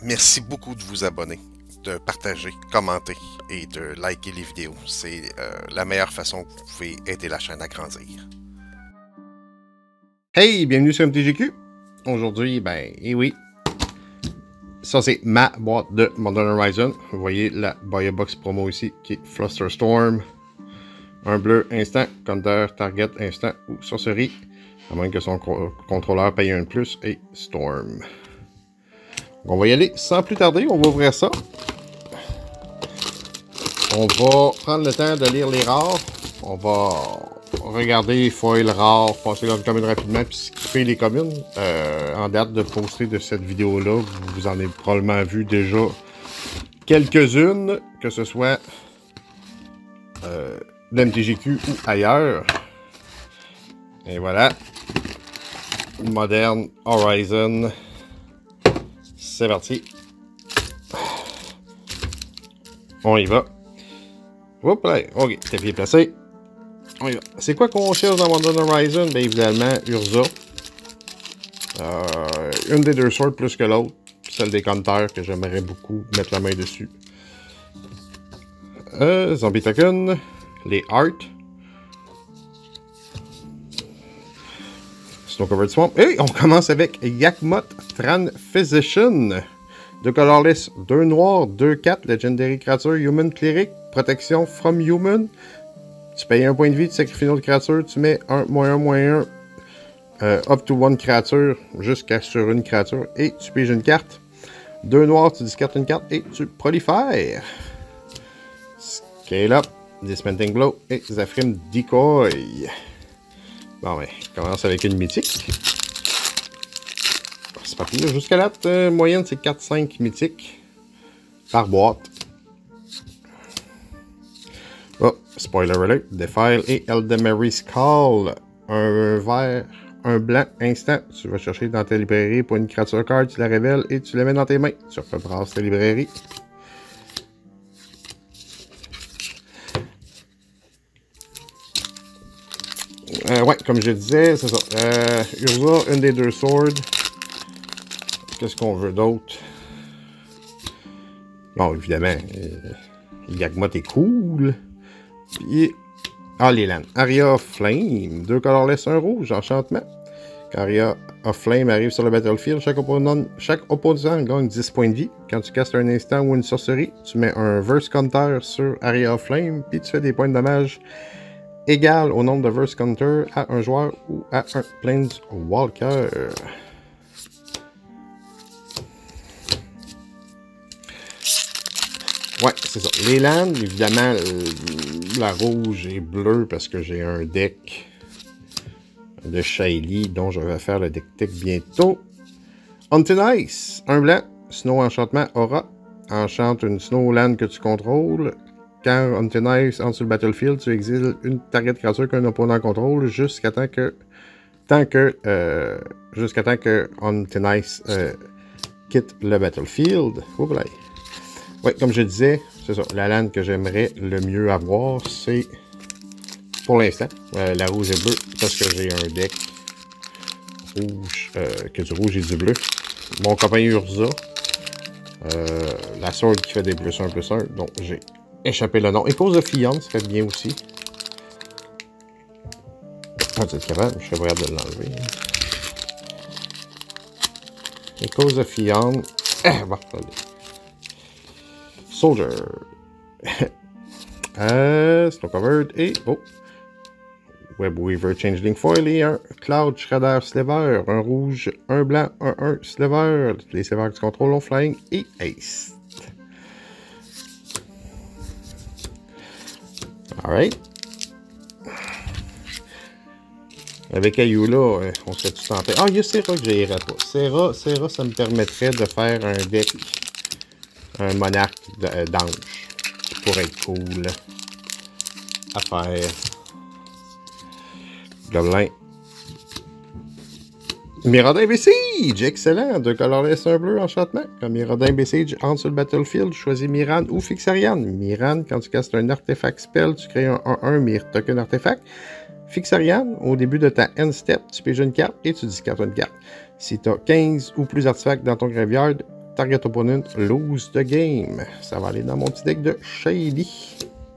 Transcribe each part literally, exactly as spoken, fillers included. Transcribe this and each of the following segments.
merci beaucoup de vous abonner, de partager, commenter et de liker les vidéos. C'est euh, la meilleure façon que vous pouvez aider la chaîne à grandir. Hey, bienvenue sur M T G Q. Aujourd'hui, ben, et oui, ça c'est ma boîte de Modern Horizon. Vous voyez la Buy Box promo ici qui est Flusterstorm. Un bleu instant, counter, target instant ou sorcerie, à moins que son co contrôleur paye un de plus, et Storm. On va y aller sans plus tarder, on va ouvrir ça. On va prendre le temps de lire les rares. On va regarder les foils rares, passer dans les communes rapidement, puis skipper les communes. Euh, en date de poster de cette vidéo-là, vous en avez probablement vu déjà quelques-unes, que ce soit euh, de M T G Q ou ailleurs. Et voilà. Modern Horizon. C'est parti. On y va. Hop là. Ok, t'es bien placé. On y va. C'est quoi qu'on cherche dans Modern Horizon? Bien évidemment, Urza. Euh, une des deux sorts plus que l'autre. Celle des counters que j'aimerais beaucoup mettre la main dessus. Euh, Zombie Token. Les Art. Snow Covered Swamp. Et on commence avec Yakmot Thran Physician. Deux colorless, deux noirs, deux quatre, Legendary Creature, Human Cleric, protection from Human. Tu payes un point de vie, tu sacrifies une autre créature, tu mets un, moins un, moins un, euh, up to one créature, jusqu'à sur une créature, et tu piges une carte. Deux noirs, tu discartes une carte, et tu prolifères. Scale Up, Dismantling Blow, et Zafrim Decoy. Bon, ben, on commence avec une mythique. C'est parti, jusqu'à là, euh, moyenne, c'est quatre cinq mythiques par boîte. Oh, spoiler alert, Defile et Eldamary's Call. Un vert, un blanc, instant. Tu vas chercher dans ta librairie pour une créature card, tu la révèles et tu la mets dans tes mains. Tu rebrasses ta librairie. Euh, ouais, comme je disais, c'est ça. Euh, Urza, une des deux swords. Qu'est-ce qu'on veut d'autre? Bon, évidemment, euh, Yakmot est cool. Puis, ah, les lands. Aria of Flame, deux colorless, un rouge, enchantement. Quand Aria of Flame arrive sur le battlefield, chaque opposant, chaque opposant gagne dix points de vie. Quand tu castes un instant ou une sorcerie, tu mets un verse counter sur Aria of Flame, puis tu fais des points de dommage égal au nombre de verse counter à un joueur ou à un Planeswalker. Ouais, c'est ça. Les lands, évidemment, euh, la rouge et bleue parce que j'ai un deck de Shaili dont je vais faire le deck tech bientôt. Haunted Ice, un blanc, Snow Enchantement Aura. Enchante une Snow Land que tu contrôles. Quand Haunted Ice entre sur le battlefield, tu exiles une target créature qu'un opponent contrôle jusqu'à temps que tant que euh, jusqu'à temps que Haunted Ice euh, quitte le battlefield. Oups là. Oui, comme je disais, c'est ça. La land que j'aimerais le mieux avoir, c'est pour l'instant euh, la rouge et bleue, parce que j'ai un deck rouge, euh, que du rouge et du bleu. Mon copain Urza, euh, la sword qui fait des plus un plus un, donc j'ai échappé le nom. Echoes of Fion, ça fait bien aussi. Ah, tu es capable, je serais prêt de l'enlever. Echoes of Fion. Ah, bon, attendez. Soldier. euh, Snow Covered et oh. Webweaver Changeling Foil et un Cloud Shredder Slaver. Un rouge, un blanc, un un Slaver. Les Slavers que tu contrôles ont Flying et Haste. Alright. Avec Ayula, on serait tout tenté. Ah, il y a Serra que j'irais pas. Serra, Serra, ça me permettrait de faire un deck. Un monarque d'ange qui pourrait être cool à faire. Gobelin. Mirrodin Besiege, excellent. Deux colorless, un bleu, enchantement. Quand Mirrodin Besiege entre sur le battlefield, choisis Miran ou Fixarian. Miran, quand tu castes un artefact spell, tu crées un un un Mir token artefact. Fixarian, au début de ta end step, tu piges une carte et tu discartes une carte. Si tu as quinze ou plus artefacts dans ton graveyard, target opponent lose the game. Ça va aller dans mon petit deck de Shady.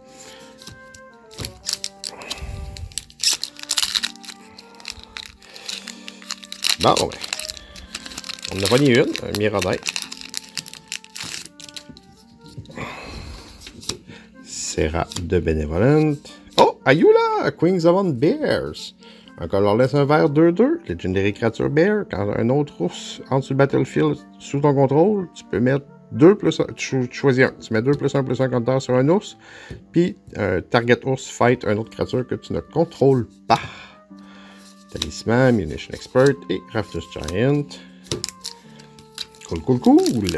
Bon, ben. On en a pogné une, un Miradin. Serra de Benevolent. Oh, Ayula! Queens of Bears. Un colorless, un vert deux deux. Legendary Creature Bear. Quand un autre ours entre sur le battlefield sous ton contrôle, tu peux mettre deux plus un. Tu choisis un. Tu mets deux plus un plus un compteur sur un ours. Puis, un target ours fight un autre créature que tu ne contrôles pas. Talisman, Munition Expert et Raftus Giant. Cool, cool, cool.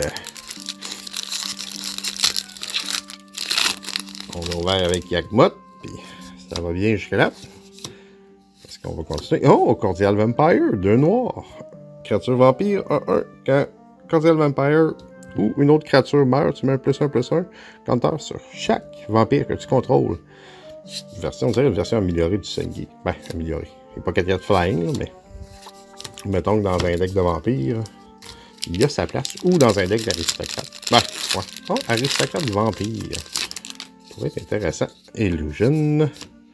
On a ouvert avec Yakmot, puis ça va bien jusque là. Est-ce qu'on va continuer? Oh, Cordial Vampire, deux noirs. Créature vampire, un un. Quand Cordial Vampire ou une autre créature meurt, tu mets un plus un plus un compteur sur chaque vampire que tu contrôles. Version, on dirait une version améliorée du Sengi. Ben, améliorée. Il n'y a pas quatre de flying, là, mais mettons que dans un deck de vampire, il y a sa place. Ou dans un deck d'aristocrate. Ben, ouais. Oh, aristocrate vampire. Ça pourrait être intéressant. Illusion.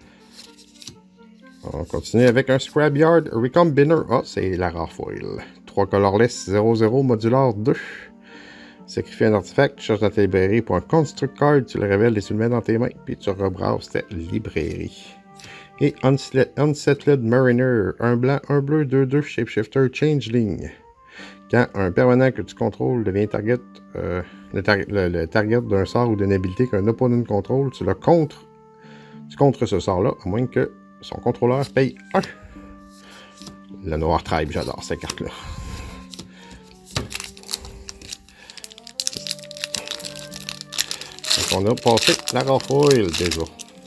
On continue avec un Scrapyard Recombiner. Ah, oh, c'est la rare foil. trois colorless, zéro zéro, modular deux. Sacrifie un artefact, tu cherches dans ta librairie pour un construct card, tu le révèles et tu le mets dans tes mains, puis tu rebrasses ta librairie. Et Unsettled Mariner, un blanc, un bleu, deux deux, Shapeshifter, Changeling. Quand un permanent que tu contrôles devient target, euh, le, tar le, le target d'un sort ou d'une habilité qu'un opponent contrôle, tu le contres, tu contres ce sort-là, à moins que son contrôleur paye un. Le Noir Tribe, j'adore cette carte-là. Donc on a passé la rare foil déjà.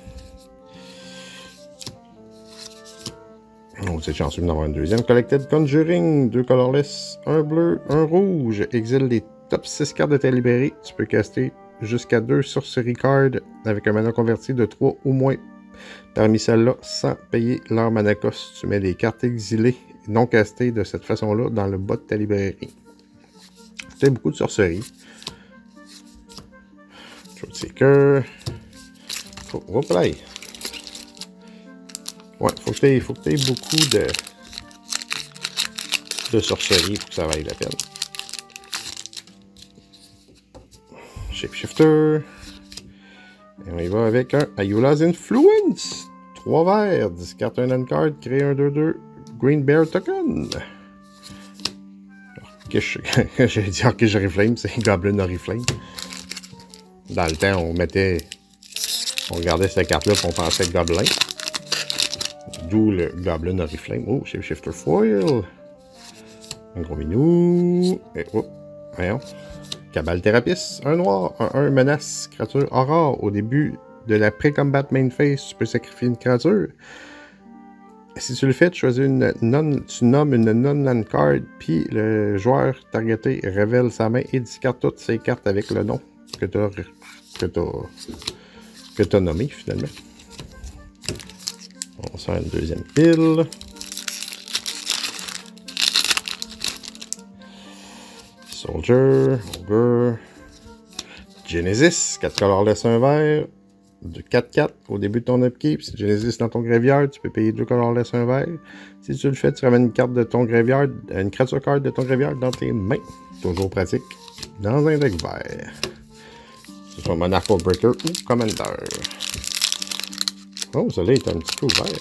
Oh, c'est chanceux d'en avoir une deuxième. Collected Conjuring, deux colorless, un bleu, un rouge. Exile les top six cartes de ta librairie. Tu peux caster jusqu'à deux sorcery cards avec un mana converti de trois ou moins. Parmi celles-là, sans payer leur mana cost, tu mets des cartes exilées non castées de cette façon-là dans le bas de ta librairie. C'est beaucoup de sorcerie. Truthseeker. Oh, hop là. Ouais, faut que tu aies, faut que tu aies beaucoup de, de sorcerie pour que ça vaille la peine. Shapeshifter. Et on y va avec un Ayula's Influence. trois verts, discarte un end card, crée un deux deux, Green Bear Token. J'ai dit que je reflame, c'est Goblin Oriflame. Dans le temps, on mettait. On regardait cette carte-là et on pensait Goblin. D'où le Goblin Oriflame. Oh, Shapeshifter Foil. Un gros minou. Et oh, voyons. Cabal Thérapiste, un noir, un un, menace, créature aurore. Au début de la pré-combat main phase, tu peux sacrifier une créature. Si tu le fais, tu choisis une non, tu nommes une non-land card, puis le joueur targeté révèle sa main et discarte toutes ses cartes avec le nom que tu as que tu que tu as nommé finalement. On sort une deuxième pile. Soldier, Ogre, Genesis, quatre colorless, un vert, de quatre quatre au début de ton upkeep. Si Genesis dans ton graveyard, tu peux payer deux colorless, un vert. Si tu le fais, tu ramènes une carte de ton graveyard, une creature card de ton graveyard dans tes mains. Toujours pratique dans un deck vert. Que ce soit Monarch Breaker ou Commander. Oh, celui-là est un petit peu ouvert.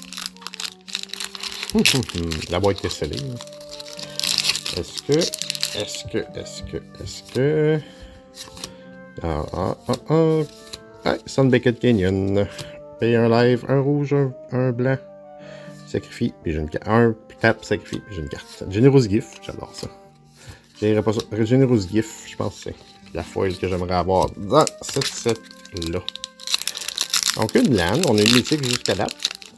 Hum, hum, hum. La boîte est scellée. Est-ce que... Est-ce que, est-ce que, est-ce que... Ah, ah, ah, ah... Ah, Sunbaked Canyon. Paye un live, un rouge, un, un blanc. Sacrifie, puis j'ai une carte. Un tap, sacrifie, puis j'ai une carte. Generous Gift, j'adore ça. J'irai pas ça. Generous Gift, je pense que c'est la foil que j'aimerais avoir dans cette set-là. Donc une land, on a une mythique jusqu'à date.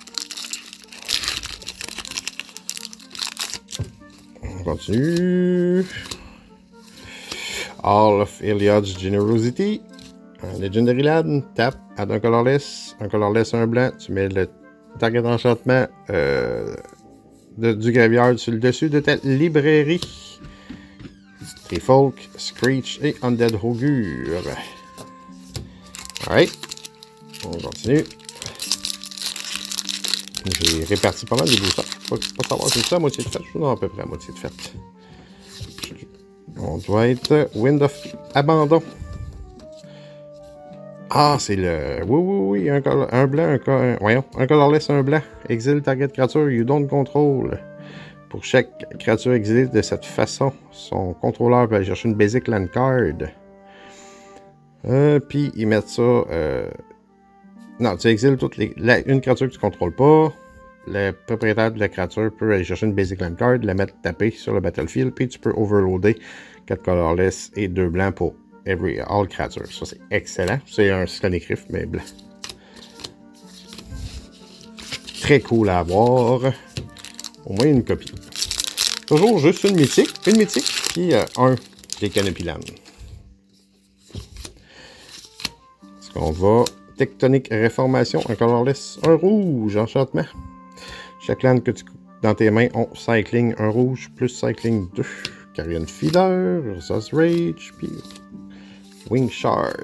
On continue. All of Iliad's Generosity. Un Legendary Land, tap, add un colorless, un colorless, un blanc. Tu mets le target d'enchantement euh, du graveyard sur le dessus de ta librairie. Tree Folk, Screech et Undead Augure. Alright. On continue. J'ai réparti pas mal de boosters. Je ne peux pas savoir si c'est ça à moitié de fait. Je suis à peu près à moitié de fait. On doit être Wind of Abandon. Ah, c'est le... Oui, oui, oui. Un, un blanc, un, un... Voyons. Un colorless, un blanc. Exile target creature, you don't control. Pour chaque créature exilée de cette façon, son contrôleur peut aller chercher une basic land card. Euh, Puis, ils mettent ça... Euh... Non, tu exiles toutes les... La... une créature que tu ne contrôles pas. Le propriétaire de la créature peut aller chercher une basic land card, la mettre tapée sur le battlefield, puis tu peux overloader quatre colorless et deux blancs pour every, all creatures. Ça, c'est excellent. C'est un Cyclonic Rift, mais blanc. Très cool à avoir. Au moins une copie. Toujours juste une mythique, une mythique, puis euh, un des Canopy Land. Est-ce qu'on va... Tectonic Réformation, un colorless, un rouge, enchantement. Chaque land que tu dans tes mains ont Cycling, un rouge, plus Cycling deux. Carrion Feeder, Zos Rage, puis Wing Shard.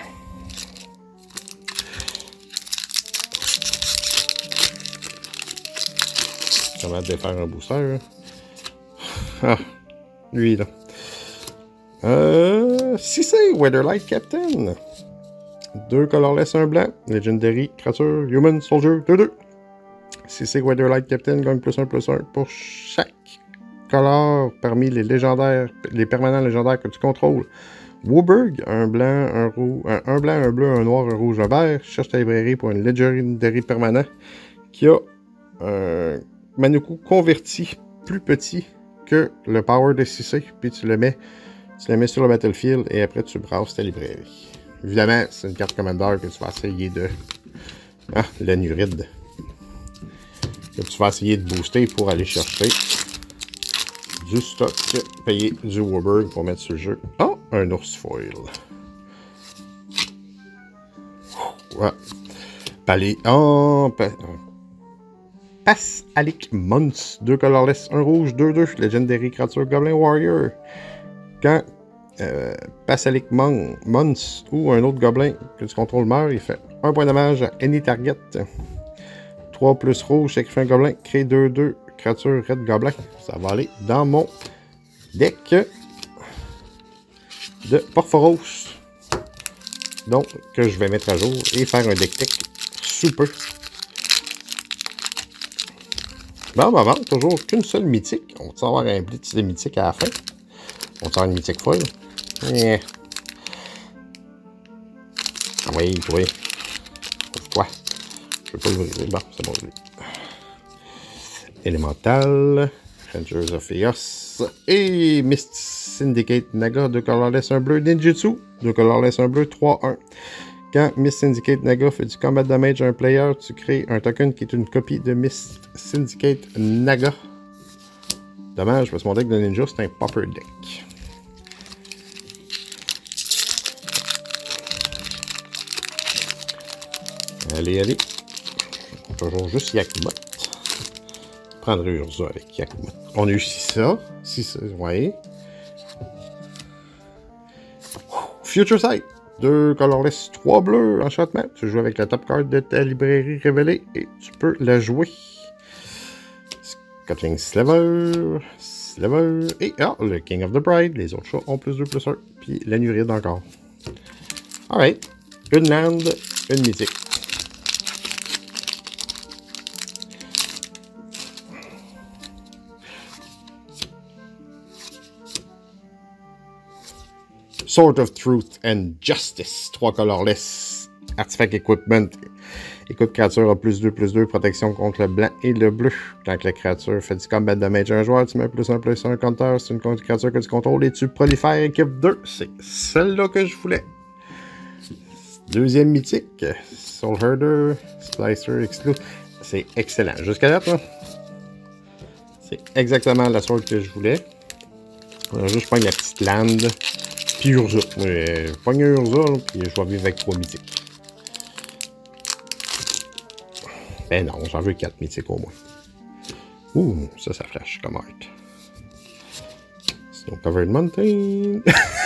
Ça va de faire un booster. Ah, lui là. Euh, si c'est Weatherlight Captain. Deux colorless, un blanc. Legendary, créature, human, soldier, deux deux. Si c'est Weatherlight Captain, gagne plus un plus un pour chaque color parmi les légendaires, les permanents légendaires que tu contrôles. Wooburg, un blanc, un rouge, un, un blanc, un bleu, un noir, un rouge, un vert. Cherche ta librairie pour un Legendary permanent qui a un Manoukou converti plus petit que le power de six C. Puis tu le mets, tu le mets sur le battlefield et après tu brasses ta librairie. Évidemment, c'est une carte Commander que tu vas essayer de... Ah, l'Anuride. Que tu vas essayer de booster pour aller chercher du stock, payer du Warburg pour mettre sur le jeu. Oh, un ours foil. Ouais. Palais... Oh, pa... Passalic Mons. Deux colorless, un rouge, deux deux. Legendary Creature Goblin Warrior. Quand... Euh, Passalic Mon Mons ou un autre gobelin que tu contrôles meurt, il fait un point de dommage à any target. trois plus rouge, sacrifie un gobelin, crée deux deux, créature red gobelin. Ça va aller dans mon deck de Porphoros. Donc, que je vais mettre à jour et faire un deck tech sous peu. Bon, ben, bon, toujours qu'une seule mythique. On va avoir un blitz de mythique à la fin. On va avoir une mythique folle. Yeah. Ah oui, oui. Pourquoi? Je peux pas l'ouvrir. Bon, c'est bon. Elemental. Rangers of Eos. Et Mist Syndicate Naga. Deux colorless, un bleu. Ninjutsu. Deux colorless, un bleu. trois un. Quand Mist Syndicate Naga fait du combat damage à un player, tu crées un token qui est une copie de Mist Syndicate Naga. Dommage, parce que mon deck de ninja, c'est un popper deck. Allez, allez. Toujours juste Yakmot. Je prendrai Urza avec Yakmot. On a eu six ça. six, ouais. Future Sight. Deux colorless, trois bleus, enchantement. Tu joues avec la top card de ta librairie révélée et tu peux la jouer. Scotling Slaver. Slaver. Et ah, le King of the Bride. Les autres chats ont plus deux, plus un. Puis l'Anuride encore. Alright. Une land, une mythique. Sword of Truth and Justice. trois colorless. Artifact Equipment. Écoute, créature a plus deux, plus deux. Protection contre le blanc et le bleu. Quand la créature fait du combat damage à un joueur, tu mets plus un, plus un counter. C'est une créature que tu contrôles et tu prolifères équipe deux. C'est celle-là que je voulais. Deuxième mythique. Soul Herder. Splicer Exclude. C'est excellent. Jusqu'à là, toi. C'est exactement la sorte que je voulais. Je vais juste prendre la petite land. Puis Urza. Je pogne un Urza, là, puis je vais vivre avec trois mythiques. Ben non, j'en veux quatre mythiques au moins. Ouh, ça, ça flash comme art. Snow Covered Mountain.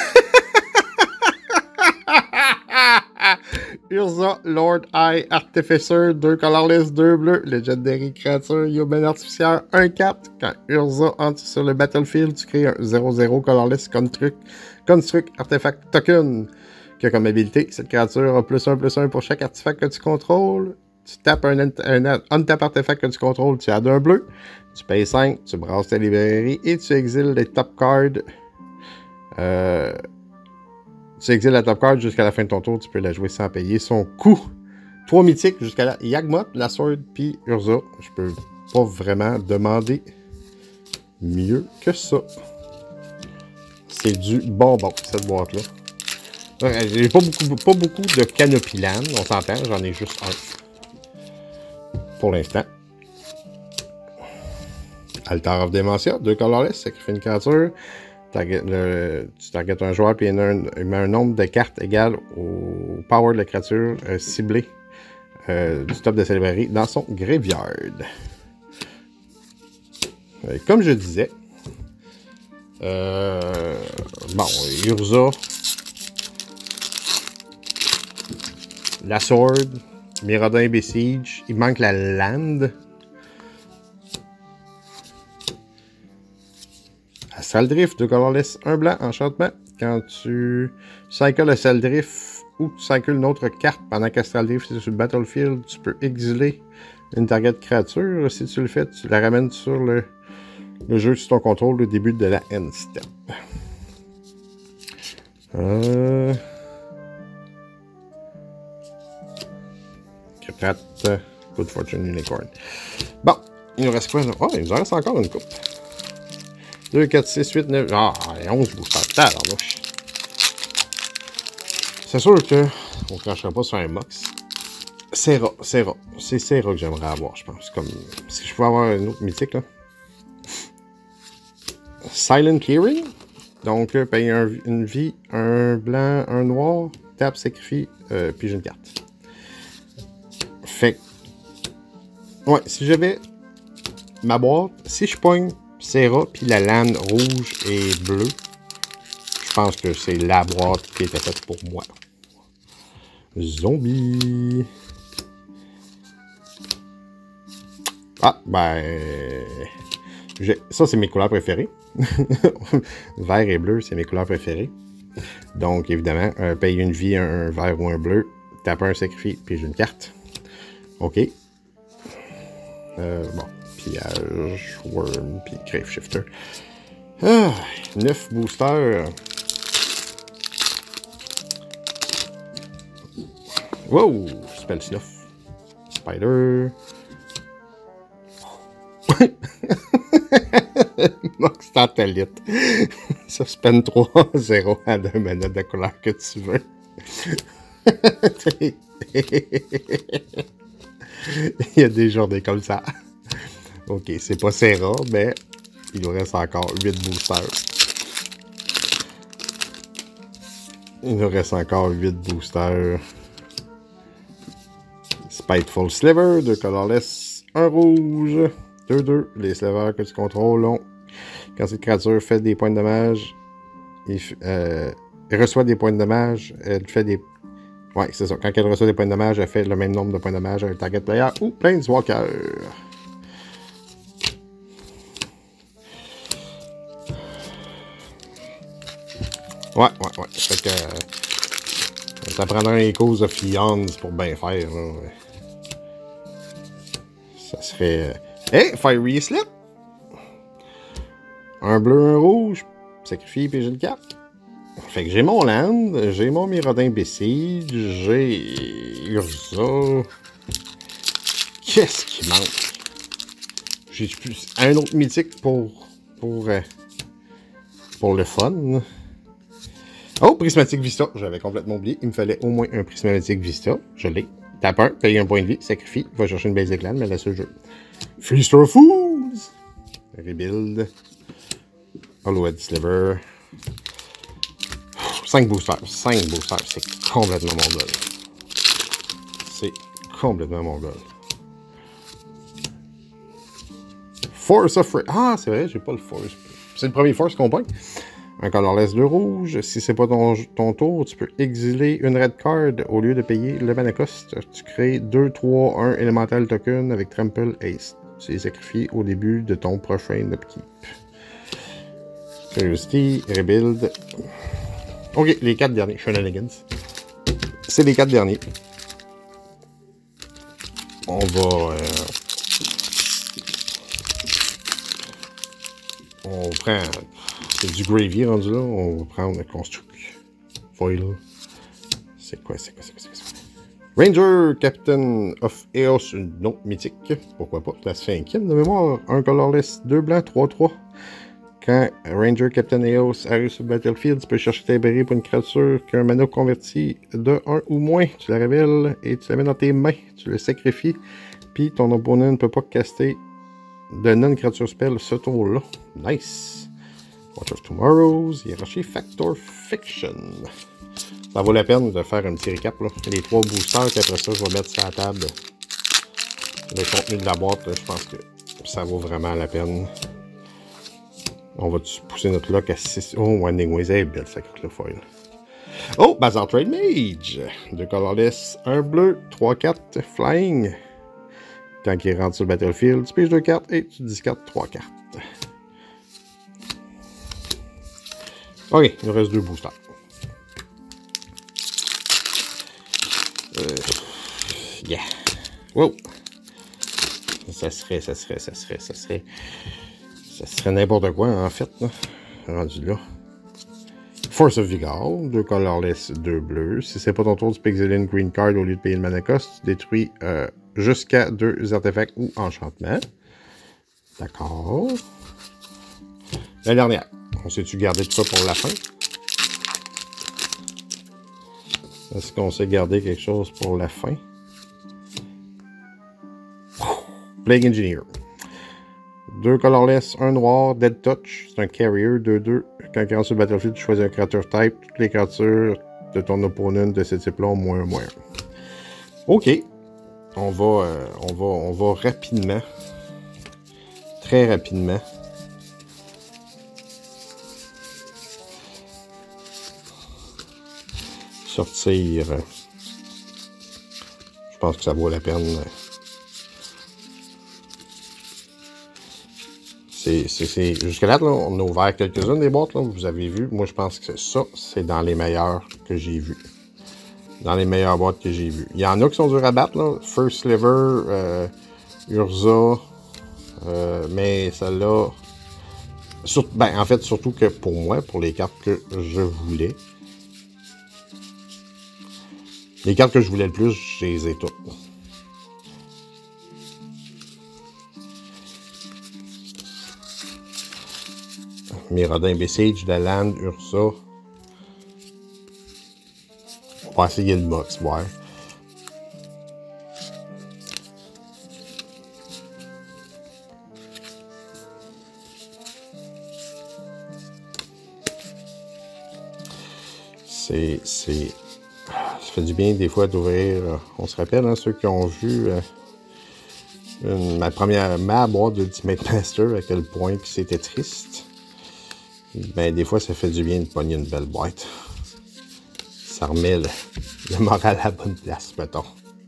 Urza, Lord Eye, Artificer, deux colorless, deux bleus, Legendary Créature, Human Artificière, un quatre. Quand Urza entre sur le battlefield, tu crées un zéro zéro colorless construct, construct artefact token. Qui a comme habilité, cette créature a plus un plus un pour chaque artefact que tu contrôles. Tu tapes un, un, un untap artefact que tu contrôles, tu adds un bleu. Tu payes cinq, tu brasses ta librairie et tu exiles les top cards. Euh, tu exiles la top card jusqu'à la fin de ton tour, tu peux la jouer sans payer son coût. Trois mythiques jusqu'à la Yagmoth, la Sword puis Urza. Je peux pas vraiment demander mieux que ça. C'est du bonbon, cette boîte-là. J'ai pas beaucoup, pas beaucoup de Canopy Land, on s'entend, j'en ai juste un. Pour l'instant. Altar of Dementia, deux colorless, sacrifie une créature. Target, le, tu targetes un joueur puis il, un, il met un nombre de cartes égal au power de la créature euh, ciblée euh, du top de sa librairie dans son graveyard. Euh, comme je disais, euh, bon, Urza, la Sword, Miraudon Besiege, il manque la Land. Saldrift, deux colorless, un blanc, enchantement. Quand tu cycles le Saldrift ou tu cycles une autre carte pendant que Saldrift est sur le battlefield, tu peux exiler une target créature. Si tu le fais, tu la ramènes sur le, le jeu sous ton contrôle au début de la end step. Euh... Crate, Good Fortune Unicorn. Bon, il nous reste quoi? Oh, il nous en reste encore une coupe. deux, quatre, six, huit, neuf, ah, onze boosters. C'est sûr que on ne cracherait pas sur un Mox. Serra, Serra. C'est Serra que j'aimerais avoir, je pense. Comme si je pouvais avoir un autre mythique, là. Silent Clearing. Donc, euh, payer un, une vie, un blanc, un noir, tape, sacrifie, euh, puis j'ai une carte. Fait ouais, si j'avais ma boîte, si je pogne Serra, puis la lame rouge et bleue, je pense que c'est la boîte qui était faite pour moi. Zombie. Ah, ben... Ça, c'est mes couleurs préférées. Vert et bleu, c'est mes couleurs préférées. Donc, évidemment, euh, paye une vie, un, un vert ou un bleu, tape un sacrifice, puis j'ai une carte. OK. Euh, bon. Pillage, Worm, puis Grave Shifter. Ah, neuf boosters. Wow! Spell Snuff. Spider. Mox Tantalite. Suspend trois zéro à deux mana de couleur que tu veux. Il y a des journées comme ça. Ok, c'est pas Serra, mais il nous reste encore huit boosters. Il nous reste encore huit boosters. Spiteful Sliver, deux colorless, un rouge, deux deux. Les slivers que tu contrôles ont, quand cette créature fait des points de dommage, il, euh, elle reçoit des points de dommage, elle fait des... Ouais, c'est ça. Quand elle reçoit des points de dommage, elle fait le même nombre de points de dommage à un target player ou Planeswalker. Ouais, ouais, ouais. Fait que... Euh, ça prendra un Echoes of Eons pour bien faire, là. Ça serait... Euh... Hey! Fiery Slip! Un bleu, un rouge. Sacrifie, puis j'ai une carte. Fait que j'ai mon land, j'ai mon Miraudon Besiege, j'ai Urza. Qu'est-ce qui manque? J'ai plus un autre mythique pour pour euh, pour le fun. Oh, Prismatic Vista, j'avais complètement oublié. Il me fallait au moins un Prismatic Vista. Je l'ai. Tape un, paye un point de vie, sacrifie, va chercher une basic land, mais laisse le jeu. Feast of Fools! Rebuild. Hollow-Head Sliver. cinq boosters. cinq boosters. C'est complètement mon goal. C'est complètement mon goal. Force of... Ah, c'est vrai, j'ai pas le Force. C'est le premier force qu'on pogne. Un colorless de rouge. Si c'est pas ton, ton tour, tu peux exiler une red card au lieu de payer le mana cost. Tu crées deux, trois, un Elemental Token avec Trample Haste. Tu les sacrifies au début de ton prochain upkeep. Curiosity, Rebuild. Ok, les quatre derniers. Shenanigans. C'est les quatre derniers. On va... Euh, on prend... C'est du gravy rendu là. On va prendre le construct. Foil. C'est quoi, c'est quoi, c'est quoi, c'est quoi? Ranger, Captain of Eos, une autre mythique. Pourquoi pas? La cinquième de mémoire. Un colorless, deux blancs, trois trois. Quand Ranger, Captain Eos arrive sur le battlefield, tu peux chercher ta berry pour une créature qui a un mana converti de un ou moins. Tu la révèles et tu la mets dans tes mains. Tu le sacrifies. Puis ton opponent ne peut pas caster de non-creature spell ce tour-là. Nice. Watch of Tomorrows, Hiérarchie Factor Fiction. Ça vaut la peine de faire un petit récap, là. Les trois boosters, puis après ça, je vais mettre sur la table le contenu de la boîte. Là, je pense que ça vaut vraiment la peine. On va pousser notre lock à six. Oh, Winding Ways, elle est belle, sa carte, le foil. Oh, Bazaar Trade Mage. Deux colorless, un bleu, trois quatre, flying. Quand il rentre sur le battlefield, tu piges deux cartes et tu discartes trois cartes. Ok, il reste deux boosters. Euh, yeah. Wow. Ça serait, ça serait, ça serait, ça serait... Ça serait n'importe quoi, en fait, là. Rendu là. Force of Vigor, deux colorless, deux bleus. Si c'est pas ton tour, tu peux exiler une green card au lieu de payer le mana cost. Tu détruis euh, jusqu'à deux artefacts ou enchantements. D'accord. La dernière. On sait-tu garder tout ça pour la fin? Est-ce qu'on sait garder quelque chose pour la fin? Plague Engineer. Deux colorless, un noir, Dead Touch. C'est un carrier, deux deux. Quand il rentre sur le battlefield, tu choisis un creature type. Toutes les créatures de ton opponent de ce type-là ont moins un moins. Ok. On va, euh, on va, on va rapidement. Très rapidement. Sortir. Euh, je pense que ça vaut la peine. Euh, Jusqu'à là, là, on a ouvert quelques-unes des boîtes, là, vous avez vu. Moi, je pense que ça, c'est dans les meilleures que j'ai vues. Dans les meilleures boîtes que j'ai vues. Il y en a qui sont durs à battre, là. First Sliver, euh, Urza, euh, mais celle-là... Ben, en fait, surtout que pour moi, pour les cartes que je voulais, les cartes que je voulais le plus, je les ai toutes. Mirrodin, Besiege, de Land, Ursa. On va essayer le box, ouais. C'est... c'est... Ça fait du bien des fois d'ouvrir. On se rappelle, hein, ceux qui ont vu euh, une, ma première ma boîte d'Ultimate Master, à quel point c'était triste. Ben, des fois, ça fait du bien de pogner une belle boîte. Ça remet le, le moral à la bonne place, mettons.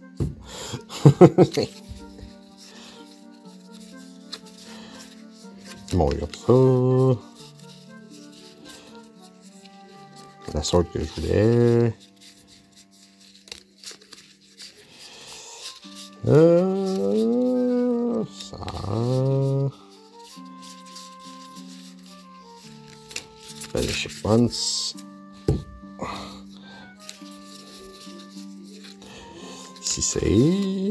Bon, il y a ça. La sorte que je voulais. Euh, ça... Les shipments. Si c'est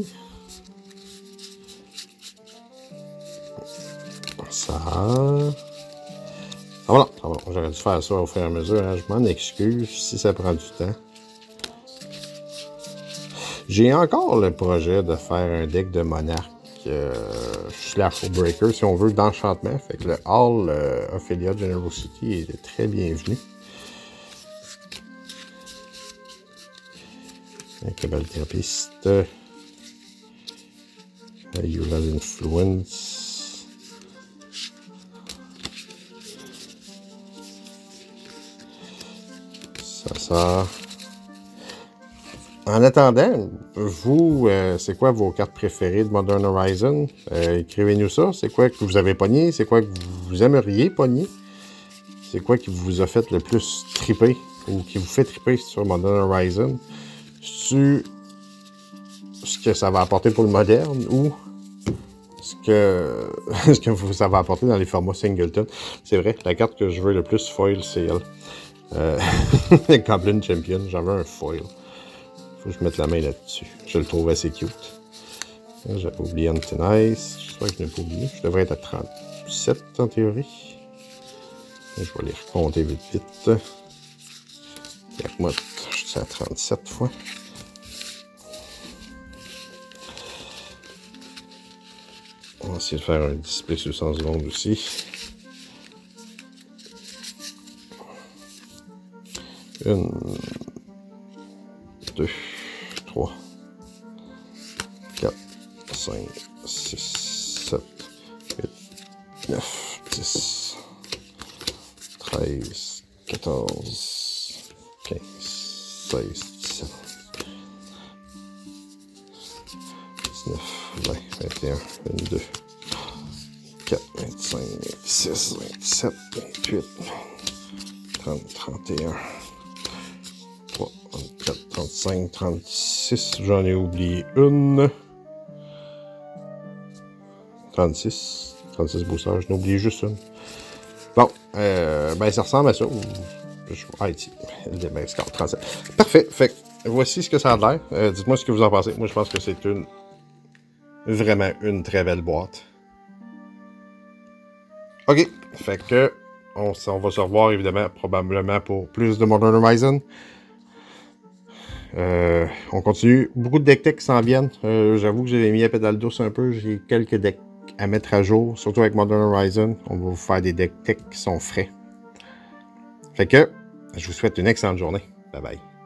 ça, ah voilà, ah voilà. J'aurais dû faire ça au fur et à mesure, hein. Je m'en excuse si ça prend du temps. J'ai encore le projet de faire un deck de monarque euh, slash breaker, si on veut, d'enchantement. Fait que le Hall euh, Ophelia Generosity est très bienvenu. Un Cabal Therapiste. Yural Influence. ça. En attendant, vous, euh, c'est quoi vos cartes préférées de Modern Horizon? Euh, écrivez-nous ça. C'est quoi que vous avez pogné? C'est quoi que vous aimeriez pogner? C'est quoi qui vous a fait le plus triper ou qui vous fait triper sur Modern Horizon? Sur ce que ça va apporter pour le moderne ou ce que, ce que vous, ça va apporter dans les formats Singleton? C'est vrai, la carte que je veux le plus foil, c'est elle. Euh, Goblin Champion, j'avais un foil. Faut que je mette la main là-dessus. Je le trouve assez cute. J'avais oublié Antinice. J'espère que je n'ai pas oublié. Je devrais être à trente-sept en théorie. Et je vais les recompter vite vite. Yakmot, je suis à trente-sept fois. On va essayer de faire un display sur cent secondes aussi. Une, deux, trois, quatre, cinq, six, sept, huit, neuf, dix, treize, quatorze, quinze, seize, dix-sept, dix-neuf, vingt, vingt et un, vingt-deux, vingt-quatre, vingt-cinq, vingt-six, vingt-sept, vingt-huit, trente, trente et un. trente-quatre, trente-cinq, trente-six, j'en ai oublié une. trente-six, trente-six boosters, j'en ai oublié juste une. Bon, euh, ben ça ressemble à ça. Ah, ici, ben, score trente-sept. Parfait, fait voici ce que ça a l'air. Euh, dites-moi ce que vous en pensez. Moi, je pense que c'est une vraiment une très belle boîte. Ok, fait que on, on va se revoir évidemment probablement pour plus de Modern Horizon. Euh, on continue. Beaucoup de deck tech qui s'en viennent. Euh, J'avoue que j'avais mis la pédale douce un peu. J'ai quelques decks à mettre à jour, surtout avec Modern Horizon. On va vous faire des deck tech qui sont frais. Fait que, je vous souhaite une excellente journée. Bye bye.